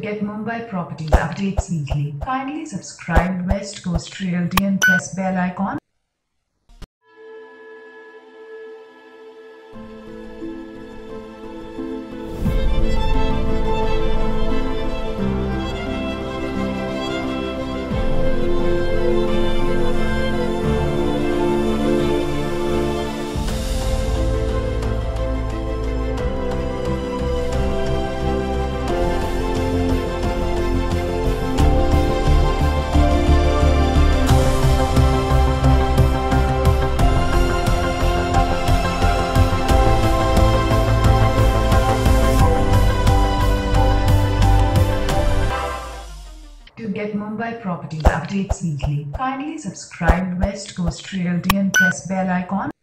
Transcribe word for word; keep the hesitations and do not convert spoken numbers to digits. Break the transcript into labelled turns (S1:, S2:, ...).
S1: get Mumbai properties updates weekly, kindly subscribe West Coast Realty and press bell icon. To get Mumbai properties updates weekly, kindly subscribe West Coast Realty and press bell icon.